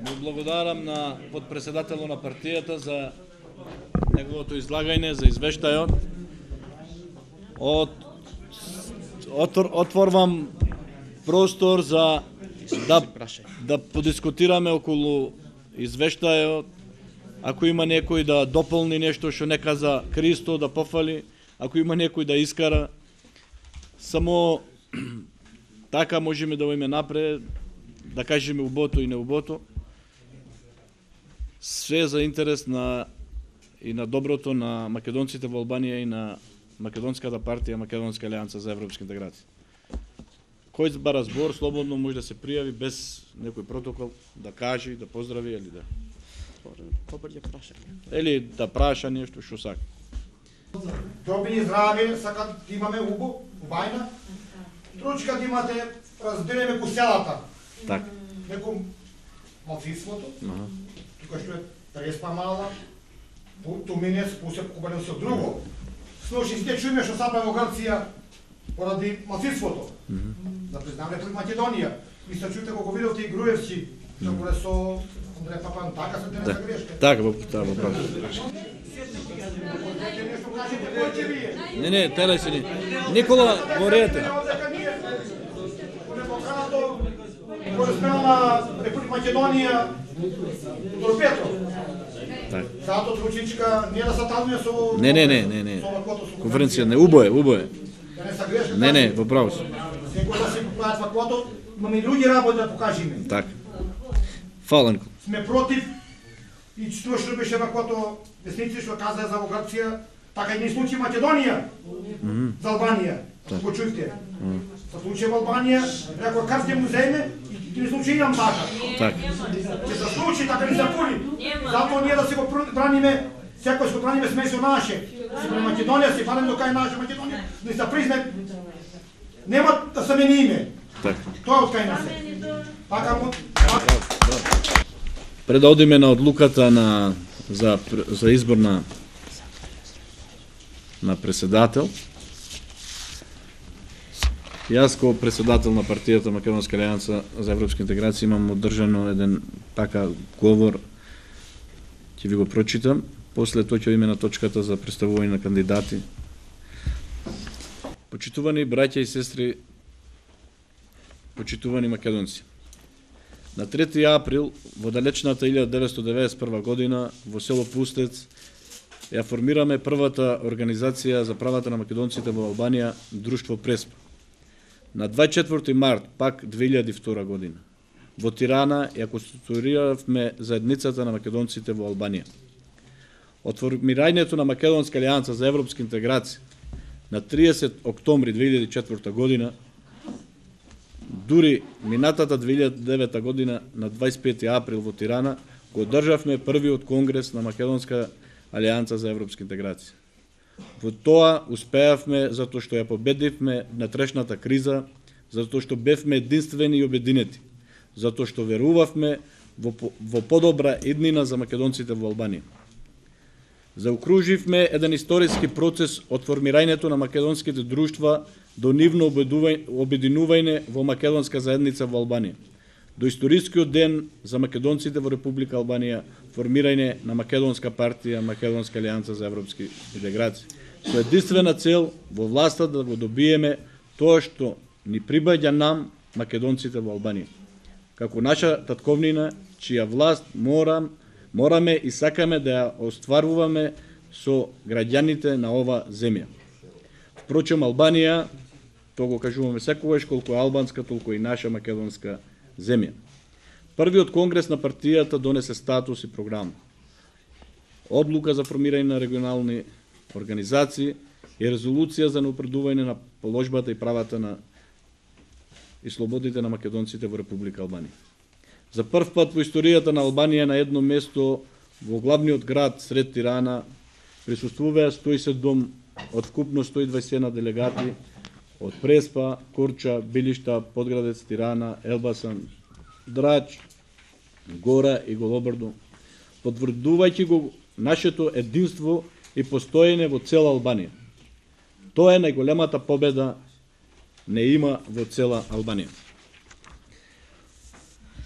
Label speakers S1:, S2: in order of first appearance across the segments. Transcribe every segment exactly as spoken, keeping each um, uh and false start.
S1: Му благодарам на подпредседателот на партијата за неговото излагање, за извештајот. Од отворвам простор за да да подискутираме околу извештајот. Ако има некој да дополни нешто што не каза Христо, да пофали, ако има некој да искара, само така можеме да оиме напред, да кажеме убото и неубото. Све за интерес на и на доброто на македонците во Албанија и на Македонската партија, Македонска алијанса за европски интеграции. Кој збара збор, слободно може да се пријави без некој протокол, да каже, да поздрави или да
S2: побрзо прашање.
S1: Или да праша нешто што сака.
S3: Добри здраве, сакам да имаме убо, убајна. Тручка да имате, разбереме ко селата.
S1: Така.
S3: Неком малцинството.
S1: Ага.
S3: Тука што е преспа мала, ту мене спусеп кубане се друго. Слуши сте чуме што сапа во Грција поради малцинството. Да признаме пред Македонија. И се чуте колку видовте и Груевци, што го со Андреј Папан, така се тене за грешка.
S1: Така, во таа во прав. Не, не, терај се ни. Никола, говорете.
S3: Кој смела на Република Македонија, Тодор Петров.
S1: Така.
S3: Зато Тручичка не да сатануе со...
S1: Не, не, не, не, не. Конференција не, убое, убое.
S3: Да не са грешка.
S1: Не, не, во право се.
S3: Секој да се поправат факото, имаме и други работи да покажеме.
S1: Така. Фала, Никола.
S3: Сме против и тоа што беше ваквото десници што каза за Грција, така и не случи Македонија за Албанија. Го чујте. За случај во Албанија, рекоа кај ќе му земе и не случи имам така.
S1: Така.
S3: Ќе се случи така не запули. Затоа ние да се го браниме, секој се го браниме смесо наше. Се пред Македонија се барем до кај наша Македонија, да се призне нема да се мениме.
S1: Така.
S3: Тоа е од кај нас. Така му
S1: Пред да одиме на одлуката на за за избор на на председател. Јас како председател на партијата Македонска алијанса за европска интеграција имам одржано еден така говор, ќе ви го прочитам, после тоа ќе одиме на точката за представување на кандидати. Почитувани браќа и сестри, почитувани македонци. На трети април во далечната илјада деветстотини деветдесет и прва година во село Пустец ја формираме првата организација за правата на македонците во Албанија, Друштво Преспа. На дваесет и четврти март, пак две илјади и втора година, во Тирана ја конституиравме заедницата на македонците во Албанија. Од формирањето на Македонска алијанса за европски интеграција на триесет октомври две илјади и четврта година, дури минатата две илјади и девета година на дваесет и пети април во Тирана го одржавме првиот конгрес на Македонска алијанса за европска интеграција. Во тоа успеавме затоа што ја победивме внатрешната криза, затоа што бевме единствени и обединети, затоа што верувавме во, во подобра иднина за македонците во Албанија. Заокруживме еден историски процес од формирањето на македонските друштва до нивно обединување во македонска заедница во Албанија, до историскиот ден за македонците во Република Албанија, формирање на Македонска партија, Македонска алијанса за европски интеграции, со единствена цел во власта да го добиеме тоа што ни прибаѓа нам, македонците во Албанија, како наша татковнина, чија власт морам, мораме и сакаме да ја остваруваме со граѓаните на ова земја. Впрочем, Албанија, тоа го кажуваме секогаш, колку е албанска, толку и наша македонска земја. Првиот конгрес на партијата донесе статус и програма, одлука за формирање на регионални организации и резолуција за напредување на положбата и правата на и слободите на македонците во Република Албанија. За прв пат во историјата на Албанија на едно место во главниот град сред Тирана присуствуваа сто и седум од вкупно сто и дваесет и една делегати од Преспа, Корча, Билишта, Подградец, Тирана, Елбасан, Драч, Гора и Голобрдо, потврдувајќи го нашето единство и постоење во цела Албанија. Тоа е најголемата победа не има во цела Албанија.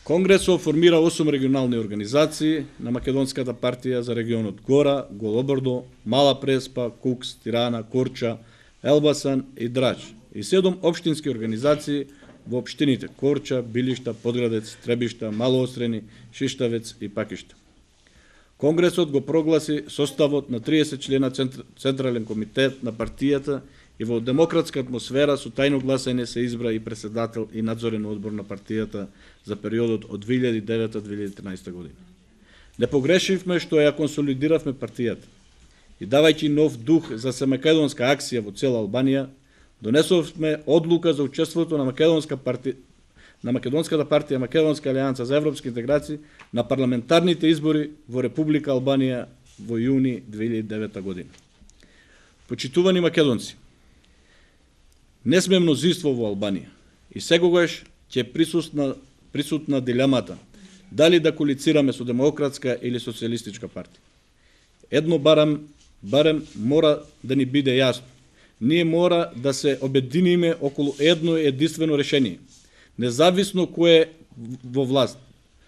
S1: Конгресот формира осум регионални организации на Македонската партија за регионот Гора, Голобрдо, Мала Преспа, Кукс, Тирана, Корча, Елбасан и Драч и седум општински организации во општините Корча, Билишта, Подградец, Требишта, Малоострени, Шиштавец и Пакишта. Конгресот го прогласи составот на триесет члена Централен комитет на партијата и во демократска атмосфера со тајно гласање се избра и председател и надзорен одбор на партијата за периодот од две илјади и девета до две илјади и тринаесета година. Не погрешивме што ја консолидиравме партијата и давајќи нов дух за семакедонска акција во цела Албанија, донесовме одлука за учеството на Македонска партија на Македонската партија Македонска алијанса за европски интеграции на парламентарните избори во Република Албанија во јуни две илјади и девета година. Почитувани македонци, не сме мнозинство во Албанија и секогаш ќе присутна присутна дилемата дали да колицираме со демократска или социјалистичка партија. Едно барам барем мора да ни биде јасно. Ние мора да се обединиме околу едно единствено решение, независно кој е во власт.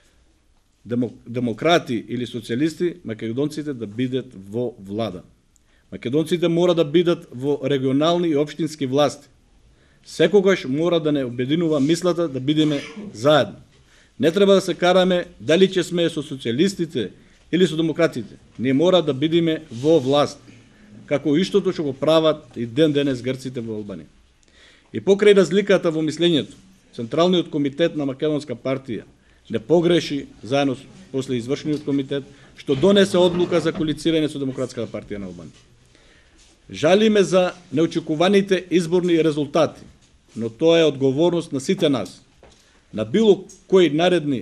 S1: Демократи или социјалисти, македонците да бидат во влада. Македонците мора да бидат во регионални и општински власти. Секогаш мора да не обединува мислата да бидеме заедно. Не треба да се караме дали ќе сме со социјалистите или со демократите. Ние мора да бидеме во власт, како иштото што го прават и ден денес грците во Албанија. И покрај разликата во мислењето, Централниот комитет на Македонска партија не погреши заедно после извршниот комитет што донесе одлука за колицирање со Демократската партија на Албанија. Жалиме за неочекуваните изборни резултати, но тоа е одговорност на сите нас. На било кои наредни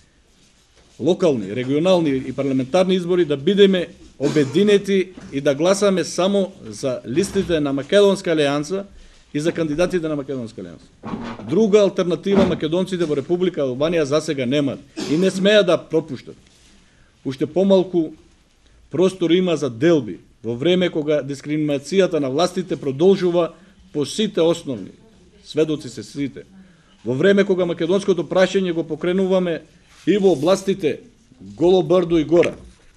S1: локални, регионални и парламентарни избори да бидеме обединети и да гласаме само за листите на Македонска алијанса и за кандидатите на Македонска алијанса. Друга алтернатива македонците во Република Албанија засега немаат и не смеат да пропуштат. Уште помалку простор има за делби во време кога дискриминацијата на властите продолжува по сите основни, сведоци се сите. Во време кога македонското прашање го покренуваме и во областите Голобрдо и Гора.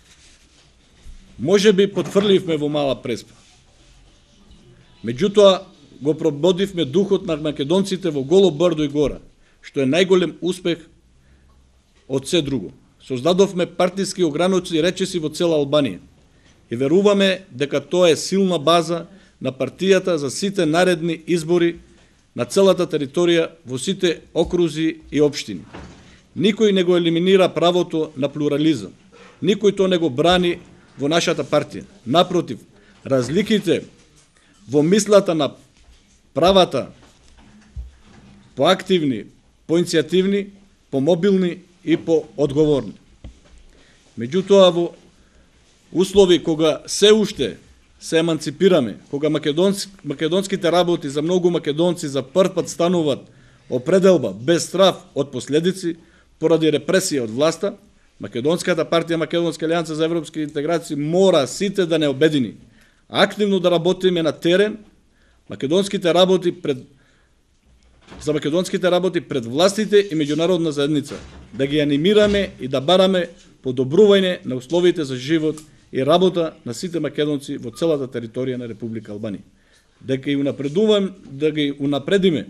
S1: Може би потврливме во Мала Преспа. Меѓутоа го прободивме духот на македонците во Голобрдо и Гора, што е најголем успех од се друго. Создадовме партиски ограници и речиси во цела Албанија и веруваме дека тоа е силна база на партијата за сите наредни избори на целата територија во сите окрузи и општини. Никој не го елиминира правото на плурализам. Никој тоа не го брани во нашата партија. Напротив, разликите во мислата на правата поактивни, поиницијативни, помобилни и поодговорни. Меѓутоа, во услови кога се уште се еманципираме, кога македонски, македонските работи за многу македонци за прв пат стануваат определба без страф од последици поради репресија од власта, Македонската партија Македонска алијанса за европски интеграции мора сите да не обедини, активно да работиме на терен, македонските работи пред за македонските работи пред властите и меѓународна заедница, да ги анимираме и да бараме подобрување на условите за живот и работа на сите македонци во целата територија на Република Албанија. Да ги унапредуваме, да ги унапредиме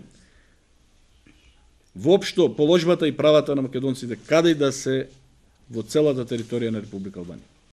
S1: воопшто положбата и правата на македонците каде и да се во целата територија на Република Албанија.